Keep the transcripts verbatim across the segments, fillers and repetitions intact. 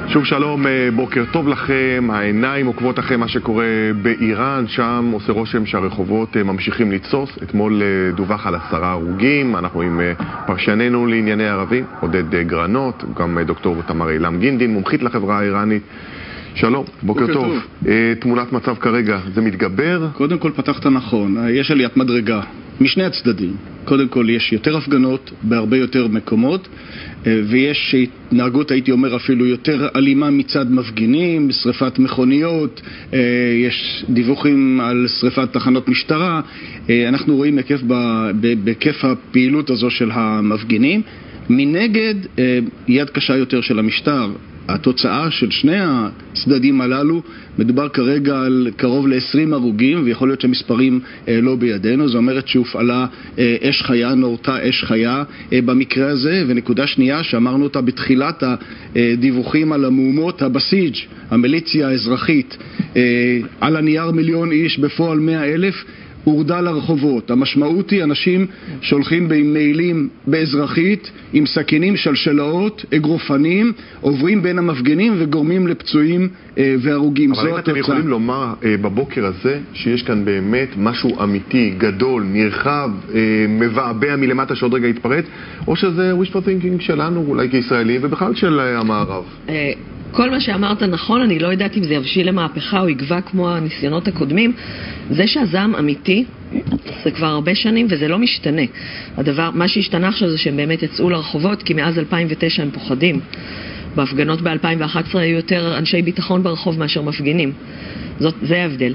שוב שלום, בוקר טוב לכם. העיניים עוקבות אחרי מה שקורה באיראן. שם עושה רושם שהרחובות ממשיכים לתסוס. אתמול דווח על עשרה הרוגים. אנחנו עם פרשננו לענייני ערבים, עודד גרנות, גם דוקטור תמר אילם גינדין, מומחית לחברה האיראנית. שלום, בוקר, בוקר טוב. טוב. תמונת מצב כרגע, זה מתגבר? קודם כל פתחת נכון, יש עליית מדרגה משני הצדדים. קודם כל יש יותר הפגנות בהרבה יותר מקומות, ויש התנהגות, הייתי אומר אפילו יותר אלימה מצד מפגינים, שריפת מכוניות, יש דיווחים על שריפת תחנות משטרה. אנחנו רואים היקף בהיקף הפעילות הזו של המפגינים. מנגד, יד קשה יותר של המשטר. התוצאה של שני הצדדים הללו, מדובר כרגע על קרוב ל-עשרים הרוגים, ויכול להיות שהמספרים לא בידינו. זו אומרת שהופעלה אש חיה, נורתה אש חיה במקרה הזה. ונקודה שנייה שאמרנו אותה בתחילת הדיווחים על המהומות, הבסיג', המיליציה האזרחית, על הנייר מיליון איש, בפועל מאה אלף, הורדה לרחובות. המשמעות היא אנשים שולחים במיילים באזרחית עם סכינים, שלשלאות, אגרופנים, עוברים בין המפגינים וגורמים לפצועים אה, והרוגים. אבל אם אתם יכולים לומר אה, בבוקר הזה שיש כאן באמת משהו אמיתי, גדול, נרחב, אה, מבעבע מלמטה שעוד רגע יתפרץ, או שזה wishful thinking שלנו אולי כישראלים ובכלל של אה, המערב? אה... כל מה שאמרת נכון, אני לא יודעת אם זה יבשיל למהפכה או יגבה כמו הניסיונות הקודמים. זה שהזעם אמיתי, זה כבר הרבה שנים וזה לא משתנה. הדבר, מה שהשתנה עכשיו זה שהם באמת יצאו לרחובות, כי מאז אלפיים ותשע הם פוחדים. בהפגנות ב-אלפיים ואחת עשרה היו יותר אנשי ביטחון ברחוב מאשר מפגינים. זאת, זה ההבדל.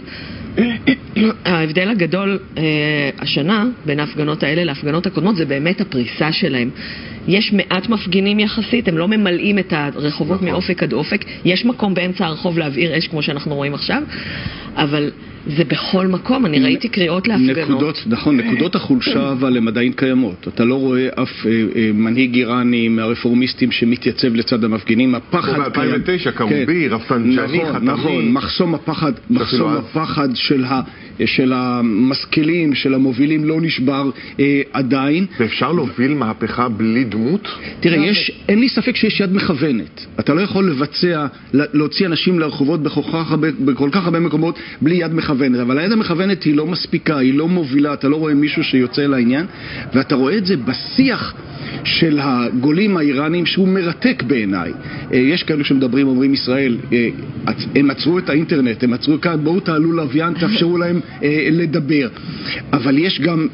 ההבדל הגדול אה, השנה בין ההפגנות האלה להפגנות הקודמות זה באמת הפריסה שלהם. יש מעט מפגינים יחסית, הם לא ממלאים את הרחובות נכון. מאופק עד אופק. יש מקום באמצע הרחוב להבעיר אש כמו שאנחנו רואים עכשיו, אבל זה בכל מקום. אני ראיתי קריאות להפגנות. נקודות, נכון, נקודות החולשה אבל הן עדיין קיימות. אתה לא רואה אף אה, אה, מנהיג איראני מהרפורמיסטים שמתייצב לצד המפגינים. הפחד ב-אלפיים ותשע, קרובי, רפסנג'אני, חתמי. נכון, מחסום הפחד, מחסום הפחד של ה... של המשכילים, של המובילים לא נשבר אה, עדיין. ואפשר להוביל מהפכה בלי דמות? תראה, יש, אין לי ספק שיש יד מכוונת. אתה לא יכול לבצע, להוציא אנשים לרחובות בכל כך הרבה, בכל כך הרבה מקומות בלי יד מכוונת. אבל היד המכוונת היא לא מספיקה, היא לא מובילה, אתה לא רואה מישהו שיוצא לעניין, ואתה רואה את זה בשיח של הגולים האיראנים שהוא מרתק בעיניי. יש כאלו שמדברים, אומרים ישראל, הם עצרו את האינטרנט, הם עצרו כאן, בואו תעלו לוויין, תאפשרו להם לדבר. אבל יש גם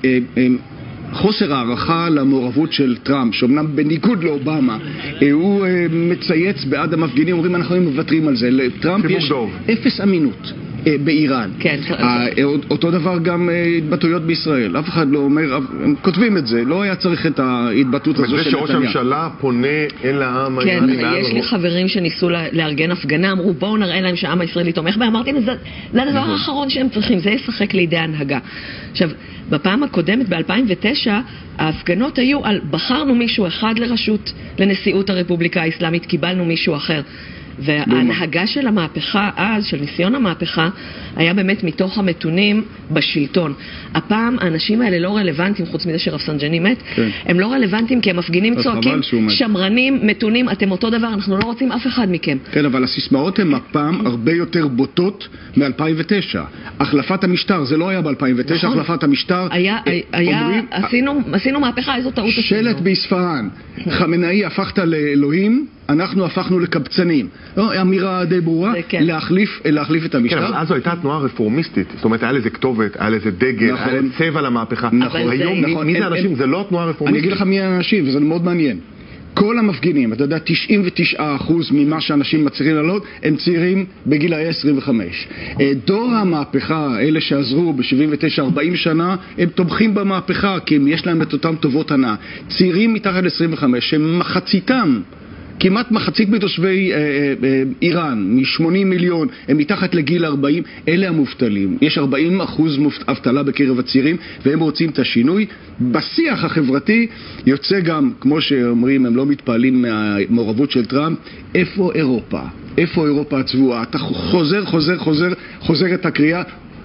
חוסר הערכה למעורבות של טראמפ, שאומנם בניגוד לאובמה, הוא מצייץ בעד המפגינים, אומרים אנחנו מוותרים על זה. לטראמפ יש אפס אמינות באיראן. כן. אותו דבר גם התבטאויות בישראל. אף אחד לא אומר, הם כותבים את זה, לא היה צריך את ההתבטאות הזו של נתניה. וזה שראש הממשלה פונה אל העם האיראני. כן, יש לי חברים שניסו לארגן הפגנה, אמרו בואו נראה להם שהעם הישראלי תומך בה, אמרתי, זה הדבר האחרון שהם צריכים, זה ישחק לידי הנהגה. עכשיו, בפעם הקודמת, ב-אלפיים ותשע, ההפגנות היו על בחרנו מישהו אחד לרשות, לנשיאות הרפובליקה האסלאמית, קיבלנו מישהו אחר. וההנהגה של המהפכה אז, של ניסיון המהפכה, היה באמת מתוך המתונים בשלטון. הפעם האנשים האלה לא רלוונטיים, חוץ מזה שרפסנג'אני מת, כן. הם לא רלוונטיים כי הם מפגינים צועקים, שמרנים, מתונים, אתם אותו דבר, אנחנו לא רוצים אף אחד מכם. כן, אבל הסיסמאות הן הפעם הרבה יותר בוטות מ-אלפיים ותשע. החלפת המשטר, זה לא היה ב-אלפיים ותשע, נכון. החלפת המשטר. היה, היה, אומרים, עשינו, עשינו מהפכה, איזו טעות עשינו. שלט באספהאן, חמינאי הפכת לאלוהים, אנחנו הפכנו לקבצנים. לא, אמירה די ברורה, כן. להחליף, להחליף את המשטר. כן, אבל אז זו הייתה תנועה רפורמיסטית. זאת אומרת, היה לזה כתובת, היה לזה דגל, נכון. היה לזה צבע למהפכה. נכון. היום, נכון. מי, מי זה האנשים? זה לא תנועה רפורמיסטית. אני אגיד לך מי האנשים, וזה מאוד מעניין. כל המפגינים, אתה יודע, תשעים ותשעה אחוז ממה שאנשים מצליחים לעלות, הם צעירים בגילאי עשרים וחמש. דור המהפכה, אלה שעזרו ב-שבעים ותשע ארבעים שנה, הם תומכים במהפכה, כי יש להם את אותם טובות הנאה. צעירים מתחת ל-עשרים וחמש, הם מחציתם, כמעט מחצית מתושבי אה, אה, איראן, מ-שמונים מיליון, הם מתחת לגיל ארבעים, אלה המובטלים. יש ארבעים אחוז אבטלה בקרב הצעירים, והם רוצים את השינוי. בשיח החברתי יוצא גם, כמו שאומרים, הם לא מתפעלים מהמעורבות של טראמפ, איפה אירופה? איפה אירופה הצבועה? אתה חוזר, חוזר, חוזר, חוזר את הקריאה,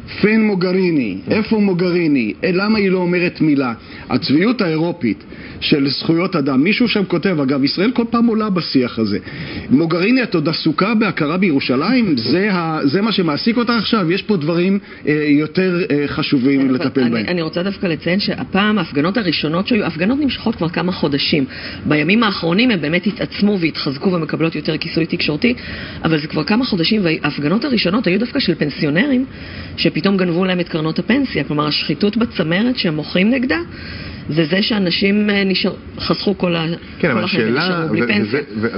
פן מוגריני, איפה מוגריני? למה היא לא אומרת מילה? הצביעות האירופית של זכויות אדם, מישהו שם כותב, אגב, ישראל כל פעם עולה בשיח הזה. מוגריני, את עוד עסוקה בהכרה בירושלים? זה, ה, זה מה שמעסיק אותה עכשיו? יש פה דברים אה, יותר אה, חשובים לטפל אני, בהם. אני רוצה דווקא לציין שהפעם ההפגנות הראשונות שהיו, הפגנות נמשכות כבר כמה חודשים. בימים האחרונים הם באמת התעצמו והתחזקו ומקבלות יותר כיסוי תקשורתי, אבל זה כבר כמה חודשים, וההפגנות הראשונות היו דווקא של פנסיונרים, שפתאום גנבו להם את קרנות הפנסיה. כלומר, השחיתות בצמרת שהם מוכרים נגדה, זה זה שאנשים נשאר, חסכו כל החיים ונשארו בלי פנסיה.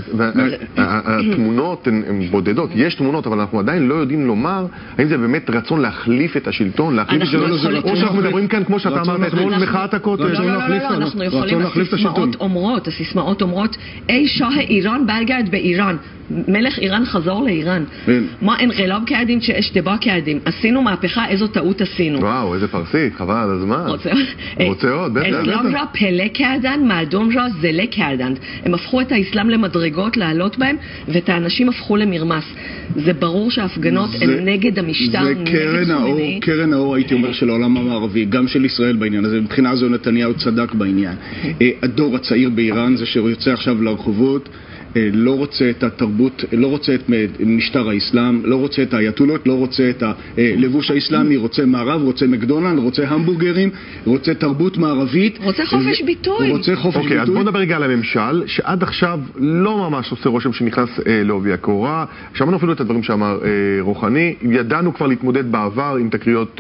והתמונות הן בודדות, יש תמונות, אבל אנחנו עדיין לא יודעים לומר האם זה באמת רצון להחליף את השלטון, להחליף את השלטון, או שאנחנו מדברים כאן, כמו שאתה אמרת, אתמול מחאת הכותל. לא, לא, לא, אנחנו יכולים, הסיסמאות אומרות, הסיסמאות אומרות, אי שאה איראן ברגד באיראן, מלך איראן חזור לאיראן. מה אין רלב כעדים שיש דבה כעדים. עשינו מהפכה, איזו טעות עשינו. וואו, איזה פרסית, חבל על הזמן. רוצה עוד, בטח. אסלאם را פלא کردن مردم را זלה کردند. הם הפכו את האסלאם למדרגות לעלות בהם, ואת האנשים הפכו למרמס. זה ברור שההפגנות הן נגד המשטר, נגד חומני. קרן האור, הייתי אומר, של העולם המערבי, גם של ישראל בעניין הזה. מבחינה זו נתניהו צדק בעניין. הדור הצעיר באיראן, זה שיוצא עכשיו לרחובות, לא רוצה את התרבות, לא רוצה את משטר האסלאם, לא רוצה את האייתולות, לא רוצה את הלבוש האסלאמי, רוצה מערב, רוצה מקדונלד, רוצה המבורגרים, רוצה תרבות מערבית. רוצה חופש ביטוי. רוצה חופש ביטוי. אוקיי, אז בוא נדבר רגע על הממשל, שעד עכשיו לא ממש עושה רושם שנכנס לעובי הקורה. שמענו אפילו את הדברים שאמר רוחני. ידענו כבר להתמודד בעבר עם תקריות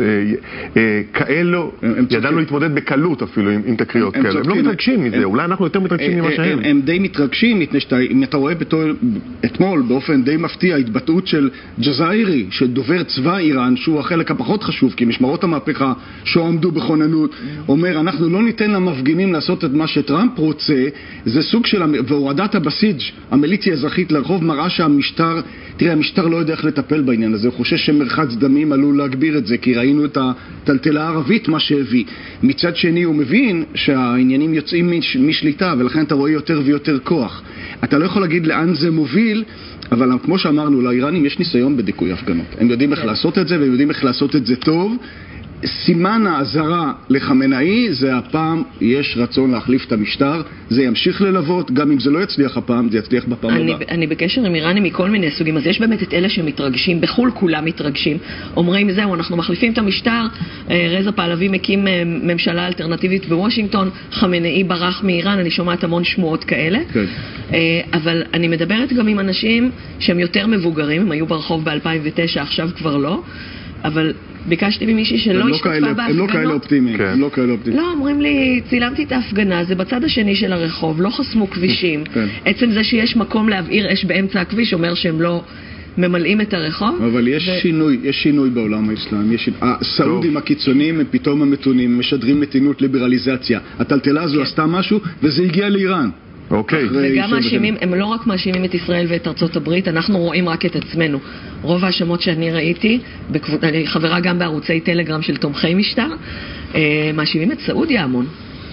כאלו, ידענו להתמודד בקלות אפילו עם תקריות כאלה. הם לא מתרגשים מזה, אולי אנחנו יותר מתרגשים ממה שהם. הם די מתרגשים, אם אתה רואה אתמול באופן די מפתיע התבטאות של ג'זאירי, שדובר צבא איראן, שהוא החלק הפחות חשוב, כי משמרות המהפכה שעומדו בכוננות, אומר, אנחנו לא ניתן למפגינים לעשות את מה שטראמפ רוצה, זה סוג של, והורדת הבסיג', המיליציה האזרחית לרחוב, מראה שהמשטר, תראה, המשטר לא יודע איך לטפל בעניין הזה, הוא חושש שמרחץ דמים עלול להגביר את זה, כי ראינו את הטלטלה הערבית, מה שהביא. מצד שני הוא מבין שהעניינים יוצאים משליטה, ולכן אתה רואה יותר ויותר כוח. אתה לא יכול להגיד לאן זה מוביל, אבל כמו שאמרנו, לאיראנים יש ניסיון בדיכוי הפגנות. הם יודעים איך לעשות את זה, והם יודעים איך לעשות את זה טוב. סימן האזהרה לחמנאי זה הפעם יש רצון להחליף את המשטר, זה ימשיך ללוות, גם אם זה לא יצליח הפעם, זה יצליח בפעם אני, הבאה. אני בקשר עם איראנים מכל מיני סוגים, אז יש באמת את אלה שמתרגשים, בחול כולם מתרגשים, אומרים זהו, אנחנו מחליפים את המשטר, רזה פהלוי מקים ממשלה אלטרנטיבית בוושינגטון, חמנאי ברח מאיראן, אני שומעת המון שמועות כאלה, כן. אבל אני מדברת גם עם אנשים שהם יותר מבוגרים, הם היו ברחוב ב-אלפיים ותשע, עכשיו כבר לא, אבל ביקשתי ממישהי שלא השתתפה בהפגנות. הם לא כאלה אופטימיים. הם לא כאלה אופטימיים. לא, אומרים לי, צילמתי את ההפגנה, זה בצד השני של הרחוב, לא חסמו כבישים. עצם זה שיש מקום להבעיר אש באמצע הכביש אומר שהם לא ממלאים את הרחוב. אבל יש שינוי, יש שינוי בעולם האסלאם. הסעודים הקיצוניים הם פתאום המתונים, משדרים מתינות, ליברליזציה. הטלטלה הזו עשתה משהו וזה הגיע לאיראן. אוקיי. וגם מאשימים, הם לא רק מאשימים את ישראל ואת ארצות הברית, אנחנו רואים רק את עצמנו. רוב ההאשמות שאני ראיתי, אני חברה גם בערוצי טלגרם של תומכי משטר, מאשימים את סעודיה המון.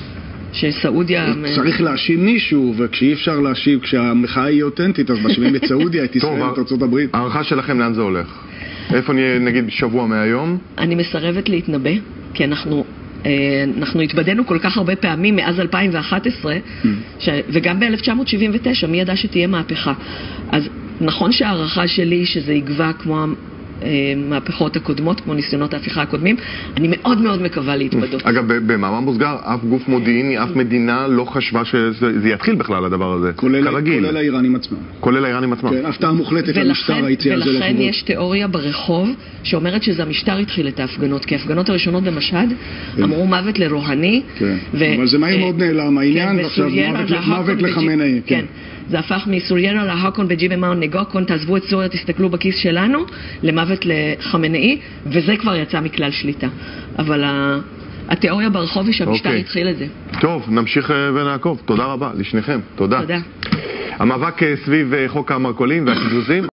שסעודיה... צריך להאשים מישהו, וכשאי אפשר להאשים, כשהמחאה היא אותנטית, אז מאשימים את סעודיה, את ישראל, את ארצות הברית. הערכה שלכם לאן זה הולך? איפה נהיה, נגיד, שבוע מהיום? אני מסרבת להתנבא, כי אנחנו... אנחנו התבדנו כל כך הרבה פעמים מאז אלפיים ואחת עשרה, ש... וגם ב-אלף תשע מאות שבעים ותשע, מי ידע שתהיה מהפכה. אז נכון שהערכה שלי שזה יגבה כמו המהפכות הקודמות, כמו ניסיונות ההפיכה הקודמים, אני מאוד מאוד מקווה להתבדות. אגב, במאמר מוסגר, אף גוף מודיעיני, אף מדינה לא חשבה שזה יתחיל בכלל הדבר הזה. כולל האיראנים עצמם. כולל האיראנים עצמם. כן, הפתעה מוחלטת למשטר היציאה הזה. ולכן יש תיאוריה ברחוב שאומרת שזה המשטר התחיל את ההפגנות, כי ההפגנות הראשונות במשהד אמרו מוות לרוהני. אבל זה מהר מאוד נעלם העניין, ועכשיו מוות לחמנאי. כן. זה הפך מסוריירה להקון בג'יב אמאון נגוקון, תעזבו את סוריה, תסתכלו בכיס שלנו, למוות לחמנאי, וזה כבר יצא מכלל שליטה. אבל התיאוריה ברחוב היא שהמשטר התחיל את זה. טוב, נמשיך ונעקוב. תודה רבה לשניכם. תודה. תודה. המאבק סביב חוק המרכולים והקיזוזים